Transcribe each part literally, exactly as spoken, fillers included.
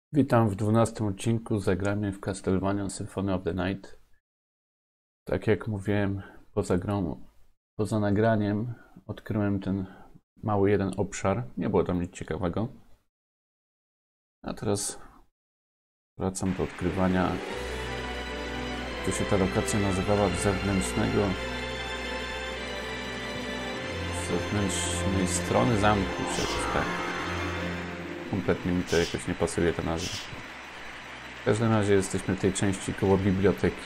Witam w dwunastym odcinku Zagramy w Castlevania Symphony of the Night. Tak jak mówiłem, poza grą, poza nagraniem odkryłem ten mały jeden obszar. Nie było tam nic ciekawego. A teraz wracam do odkrywania. Tu się ta lokacja nazywała zewnętrznego zewnętrznej strony zamku, czy jakoś tak. Kompletnie mi to jakoś nie pasuje, ta nazwa. W każdym razie jesteśmy w tej części koło biblioteki.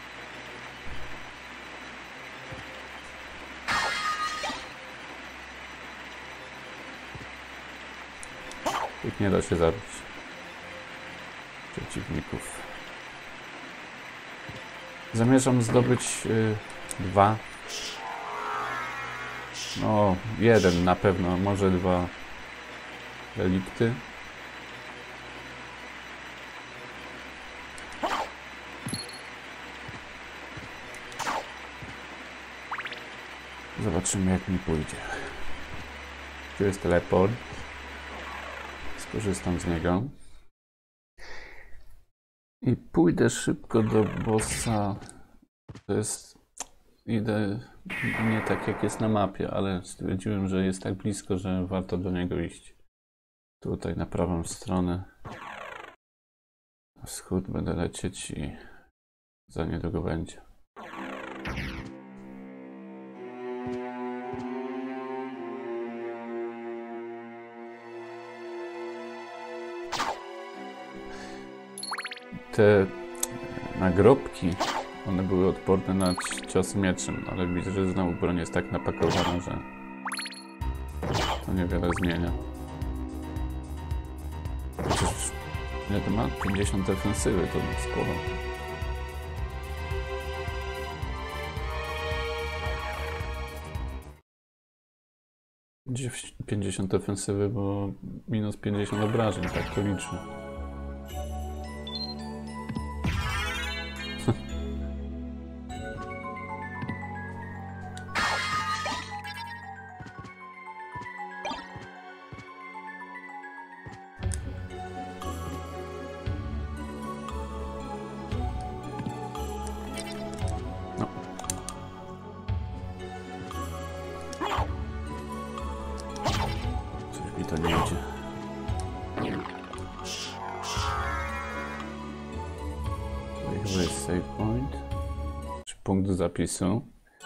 Tych nie da się zabić. Przeciwników. Zamierzam zdobyć yy, dwa. No, jeden na pewno, może dwa relikty. Zobaczymy, jak mi pójdzie. Tu jest teleport. Skorzystam z niego. I pójdę szybko do bossa. To jest... Idę nie tak, jak jest na mapie, ale stwierdziłem, że jest tak blisko, że warto do niego iść. Tutaj na prawą stronę. Na wschód będę lecieć i za niedługo będzie. Te nagrobki, one były odporne na cios mieczem, ale widzę, że znowu broń jest tak napakowana, że to niewiele zmienia. Chociaż ile to ma? pięćdziesiąt defensywy, to sporo. pięćdziesiąt defensywy, bo minus pięćdziesiąt obrażeń, tak to liczy. To nie idzie. Tutaj chyba jest save point. Czy punkt zapisu.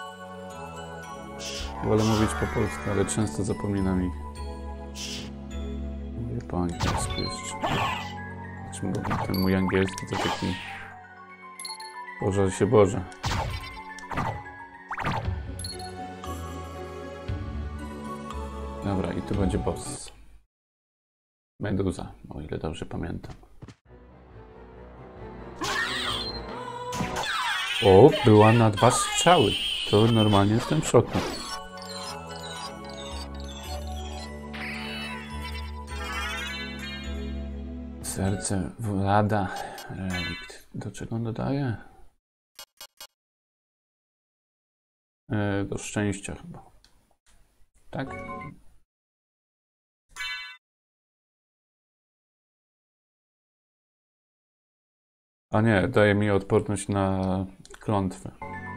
Wolę mówić po polsku, ale często zapominam ich. Mówię po angielsku jeszcze. Znaczy, ten mój angielski to taki... Boże się Boże. Dobra, i tu będzie boss. Meduza, o ile dobrze pamiętam. O, była na dwa strzały. To normalnie jestem w szoku. Serce Włada. Relikt. Do czego on dodaje? E, do szczęścia chyba. Tak? A nie, daje mi odporność na klątwy.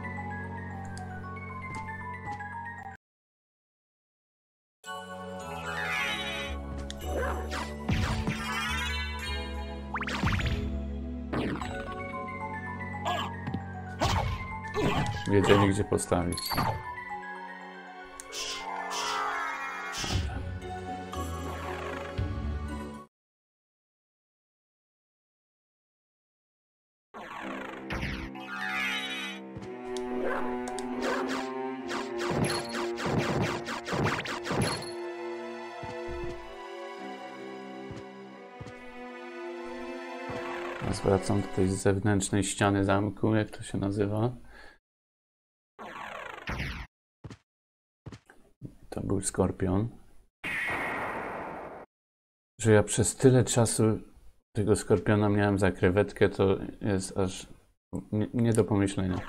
Wiedzieli, gdzie postawić. Teraz wracam do tej zewnętrznej ściany zamku, jak to się nazywa. To był skorpion. Że ja przez tyle czasu tego skorpiona miałem za krewetkę, to jest aż nie, nie do pomyślenia.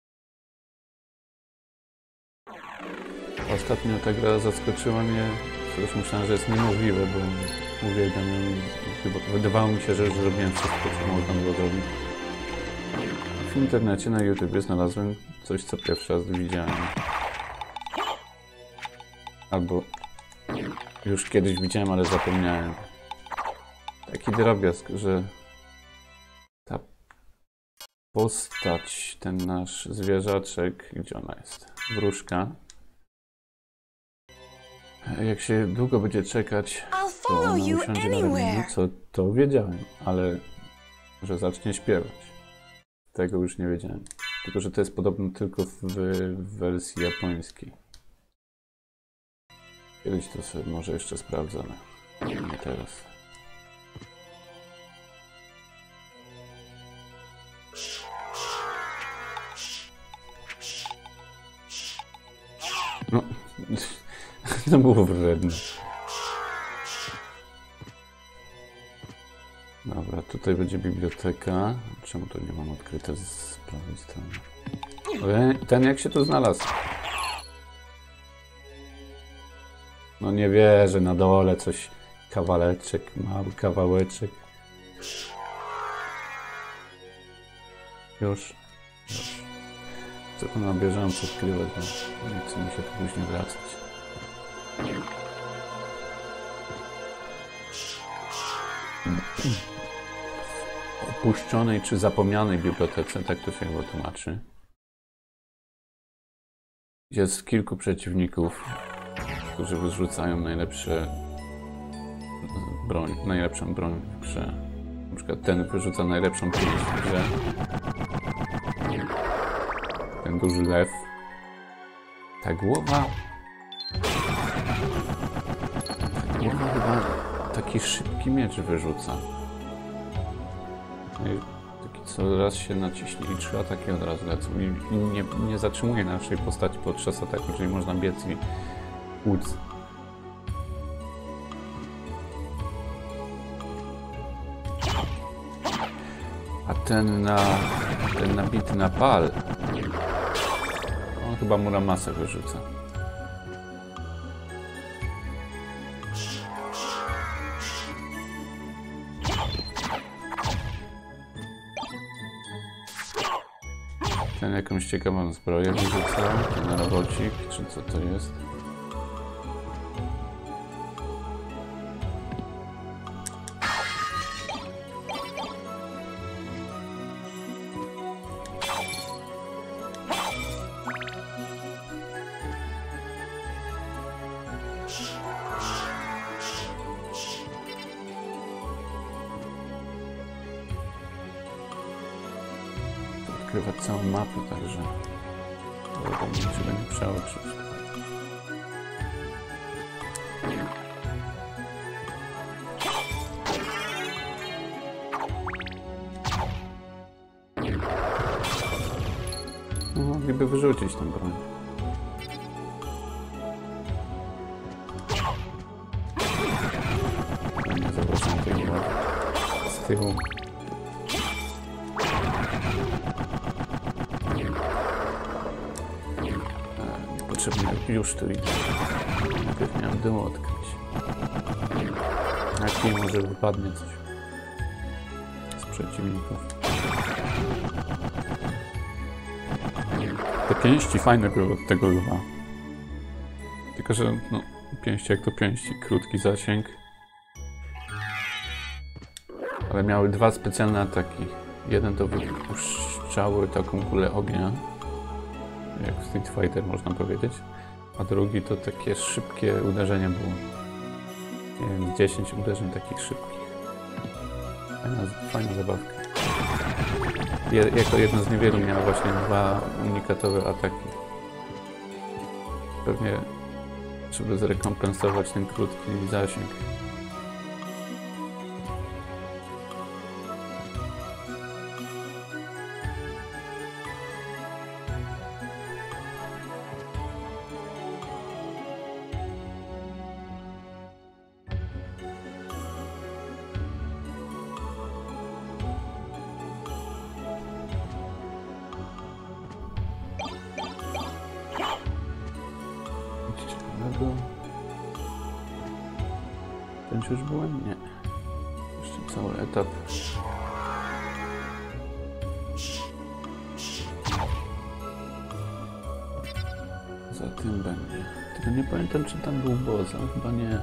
Ostatnio ta gra zaskoczyła mnie co już myślałem, że jest niemożliwe, bo uwielbiam ją i chyba wydawało mi się, że już zrobiłem wszystko, co można było zrobić. W internecie, na YouTubie znalazłem coś, co pierwszy raz widziałem. Albo już kiedyś widziałem, ale zapomniałem. Taki drobiazg, że ta postać, ten nasz zwierzaczek, gdzie ona jest? Wróżka. Jak się długo będzie czekać, to ona usiądzie na ramieniu, co to wiedziałem, ale że zacznie śpiewać. Tego już nie wiedziałem. Tylko, że to jest podobno tylko w, w wersji japońskiej. Kiedyś to sobie może jeszcze sprawdzę, ale nie teraz. No, to było wredne. Dobra, tutaj będzie biblioteka. Czemu to nie mam odkryte z prawej strony? Ten jak się tu znalazł? No nie wierzę, na dole coś, kawałeczek, mały kawałeczek. Już. Już. Chcę to na bieżąco odkrywać, bo nie chce mi się tu później wracać. Opuszczonej czy zapomnianej bibliotece, tak to się chyba tłumaczy. Jest kilku przeciwników, którzy wyrzucają najlepsze broń, najlepszą broń w grze. Na przykład ten wyrzuca najlepszą pięść w grze. Ten duży lew. Ta głowa... Ta głowa chyba taki szybki miecz wyrzuca. Taki co raz się naciśnie i trzy ataki od razu lecą. I, i nie, nie zatrzymuje naszej postaci podczas ataku, czyli można biec i uc. A ten na... ten nabity na pal, on chyba Muramasę wyrzuca. Ten jakąś ciekawą zbroję wyrzucał, ten robocik, czy co to jest? Odkrywać całą mapę, także udało mi się nie przeoczyć. No, mogliby wyrzucić tę broń. Nie zobaczę tej głowy z tyłu. Niepotrzebnie już tu idę. Najpierw miałem dół odkryć. Jak nie może wypadnie coś z przeciwników. Te pięści fajne były od tego lwa. Tylko, że no, pięści jak to pięści. Krótki zasięg. Ale miały dwa specjalne ataki. Jeden to wypuszczały taką kulę ognia, jak w Street Fighter można powiedzieć, a drugi to takie szybkie uderzenie było. Nie wiem, dziesięć uderzeń takich szybkich. Fajna, fajna zabawka. Je, jako jedno z niewielu miała właśnie dwa unikatowe ataki. Pewnie, żeby zrekompensować ten krótki zasięg. Ten już byłem? Nie. Jeszcze cały etap. Za tym będzie. Tylko nie pamiętam, czy tam był boss, ale chyba nie.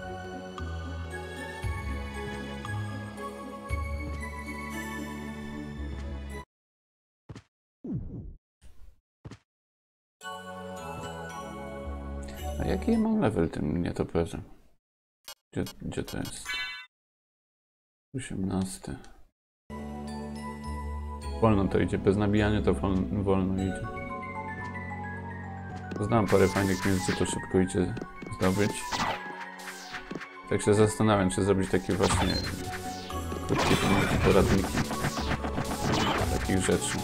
A jaki ja mam level tym nietoperzem? Gdzie, gdzie to jest? osiemnasty. Wolno to idzie, bez nabijania to wolno, wolno idzie. Znam parę fajnych miejsc, gdzie to szybko idzie zdobyć. Tak się zastanawiam, czy zrobić takie właśnie krótkie filmiki, poradniki takich rzeczy.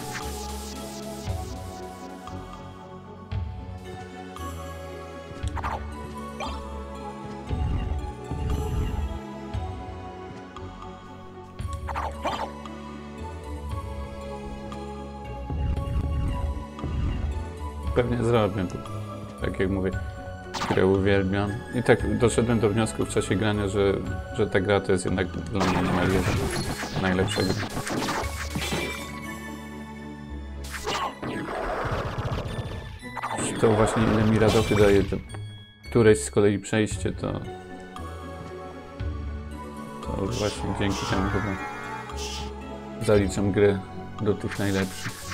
Pewnie zrobię, bo tak jak mówię, grę uwielbiam. I tak doszedłem do wniosku w czasie grania, że, że ta gra to jest jednak dla mnie numer jeden, najlepsza gra. To właśnie ile mi radoty daje, to któreś z kolei przejście, to to właśnie dzięki temu chyba zaliczam grę do tych najlepszych.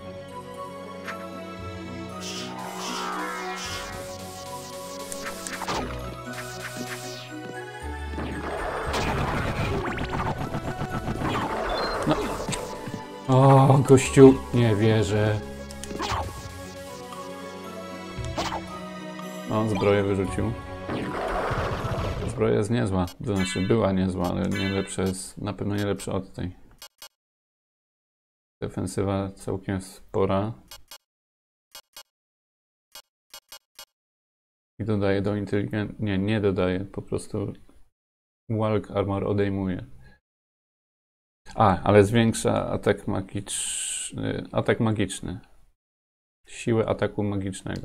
O, gościu, nie wierzę. O, zbroję wyrzucił. Zbroja jest niezła, to znaczy była niezła, ale nie lepsza jest, na pewno nie lepsza od tej. Defensywa całkiem spora. I dodaje do inteligencji. Nie, nie dodaje, po prostu walk armor odejmuje. A, ale zwiększa atak magiczny. Atak magiczny. Siłę ataku magicznego.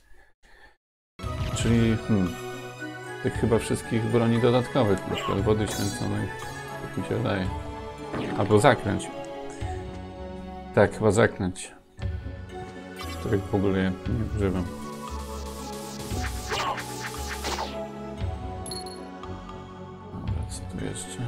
Czyli hmm, tych chyba wszystkich broni dodatkowych, na przykład wody święconej, tak mi się wydaje. Albo zaklęć. Tak, chyba zaklęć. Których w ogóle nie używam. Dobra, co tu jeszcze?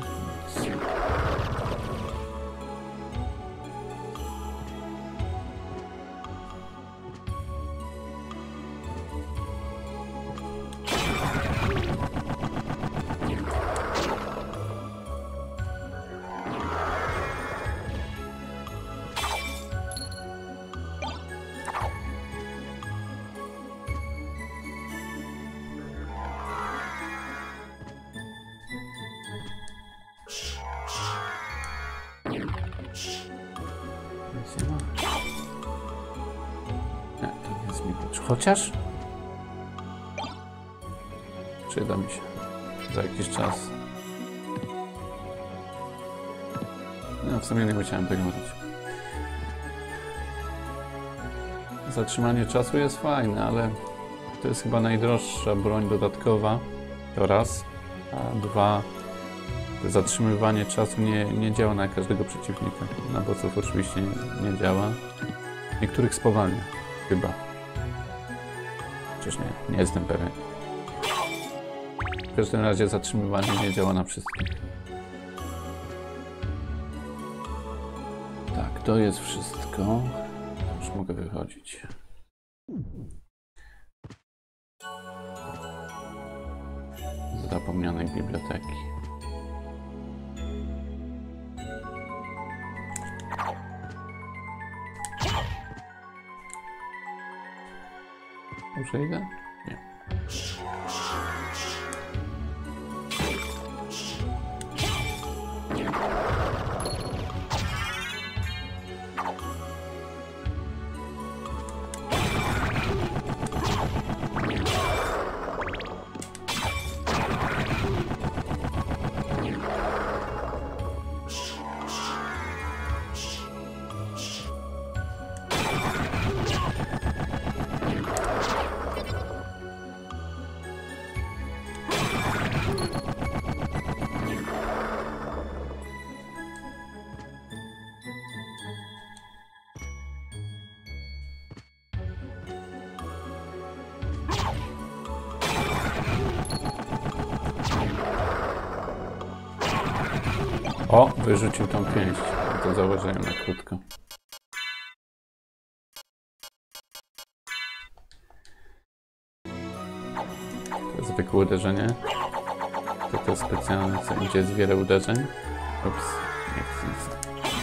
Chociaż przyda mi się za jakiś czas. No w sumie nie musiałem tego robić. Zatrzymanie czasu jest fajne, ale to jest chyba najdroższa broń dodatkowa. To raz. A dwa, to zatrzymywanie czasu nie, nie działa na każdego przeciwnika. Na bossów oczywiście nie, nie działa. Niektórych spowalnia. Chyba. Chociaż nie, nie jestem pewien. W każdym razie zatrzymywanie nie działa na wszystkich. Tak, to jest wszystko. To już mogę wychodzić. Z zapomnianej biblioteki. Już idę? Nie. O, wyrzucił tą pięść. To zauważyłem na krótko. To zwykłe uderzenie. To to specjalne, co gdzie jest wiele uderzeń. Ups, nie chcę nic.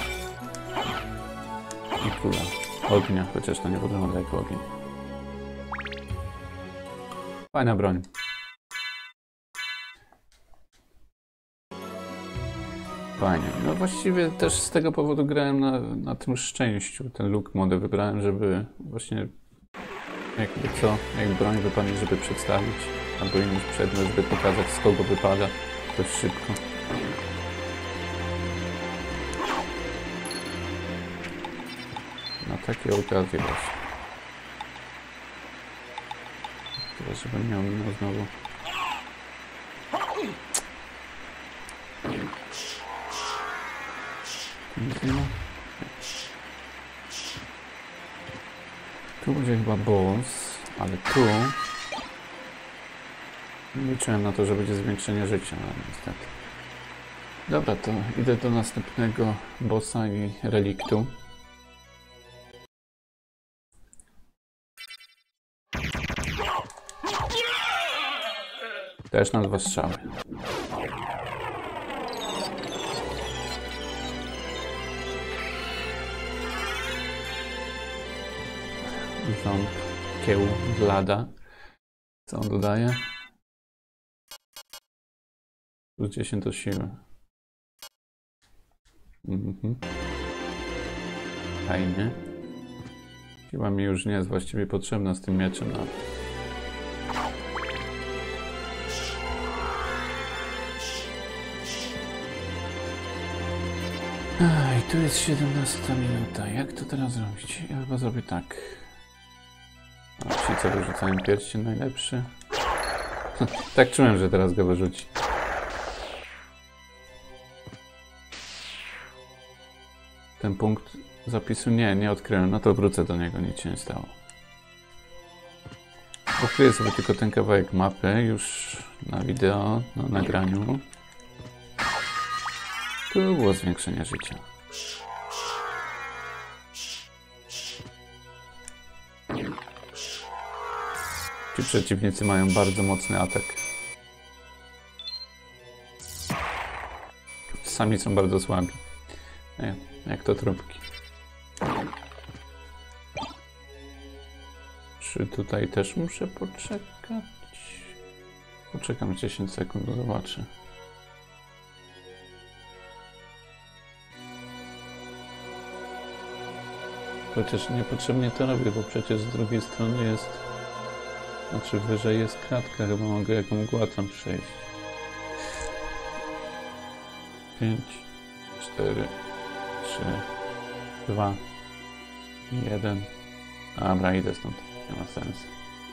I kula ognia, chociaż to nie wygląda jak ogień. Fajna broń. Fajnie. No właściwie też z tego powodu grałem na, na tym szczęściu. Ten look mody wybrałem, żeby właśnie jakby co, jak broń wypadnie, żeby przedstawić, albo inny przedmiot, żeby pokazać, z kogo wypada dość szybko. Na takie okazje właśnie. Teraz żebym miał minął znowu. Nic nie ma. Tu będzie chyba boss, ale tu liczyłem na to, że będzie zwiększenie życia, ale niestety. Dobra, to idę do następnego bossa i reliktu. Też na dwa strzały. Ząb kieł Vlada. Co on dodaje? Plus dziesięć do siły. Mhm. Fajnie. Siła mi już nie jest właściwie potrzebna z tym mieczem. No. Ej, tu jest siedemnasta minuta. Jak to teraz zrobić? Ja chyba zrobię tak. A ci, co wyrzucają pierścień, najlepszy. Tak czułem, że teraz go wyrzuci. Ten punkt zapisu nie, nie odkryłem. No to wrócę do niego, nic się nie stało. Odkryję sobie tylko ten kawałek mapy już na wideo, na nagraniu. Tu było zwiększenie życia. Ci przeciwnicy mają bardzo mocny atak. Sami są bardzo słabi. Nie, jak to trupki. Czy tutaj też muszę poczekać? Poczekam dziesięć sekund, zobaczę. Chociaż niepotrzebnie to robię, bo przecież z drugiej strony jest... Znaczy wyżej jest kratka, chyba mogę jaką mgła tam przejść. pięć, cztery, trzy, dwa, jeden. Dobra, idę stąd. Nie ma sensu.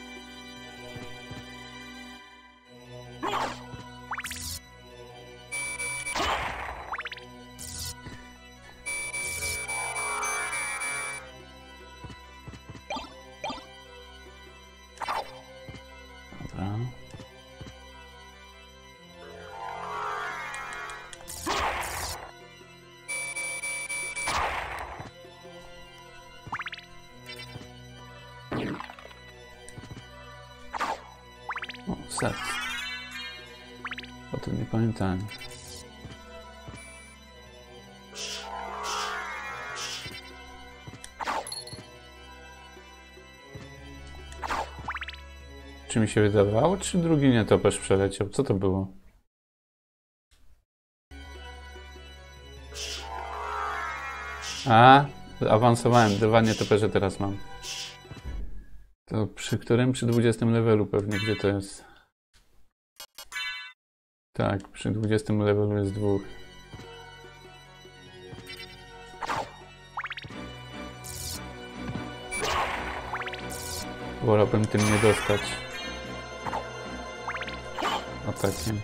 O, set. O tym nie pamiętałem. Czy mi się wydawało, czy drugi nietoperz przeleciał? Co to było? A, awansowałem. Dwa nietoperze teraz mam. To przy którym? Przy dwudziestym levelu pewnie, gdzie to jest? Tak, przy dwudziestym levelu jest dwóch. Wolałbym tym nie dostać. Atakiem.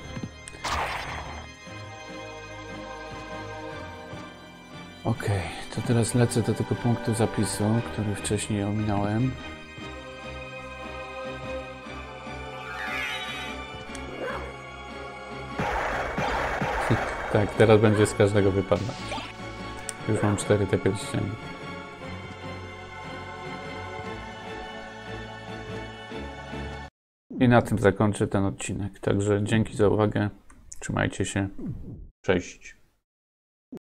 Okej, to teraz lecę do tego punktu zapisu, który wcześniej ominąłem. Tak, teraz będzie z każdego wypadać. Już mam cztery te pierścienie. I na tym zakończę ten odcinek. Także dzięki za uwagę. Trzymajcie się. Cześć.